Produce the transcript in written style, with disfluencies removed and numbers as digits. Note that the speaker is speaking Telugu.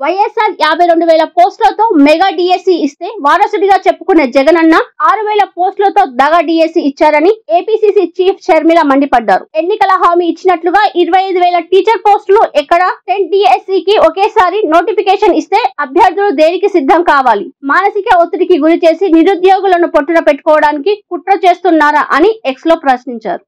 వైఎస్ఆర్ 52,000 పోస్టులతో మెగా డిఎస్సి ఇస్తే వారసుడిగా చెప్పుకునే జగనన్న 6,000 పోస్టులతో దగా డిఎస్సి ఇచ్చారని ఏపీసీసీ చీఫ్ షర్మిల మండిపడ్డారు. ఎన్నికల హామీ ఇచ్చినట్లుగా 25,000 టీచర్ పోస్టులు ఎక్కడ 10 డిఎస్సికి ఒకేసారి నోటిఫికేషన్ ఇస్తే అభ్యర్థులు దేనికి సిద్ధం కావాలి? మానసిక ఒత్తిడికి గురి చేసి నిరుద్యోగులను పొట్టున పెట్టుకోవడానికి కుట్ర చేస్తున్నారా అని ఎక్స్ లో ప్రశ్నించారు.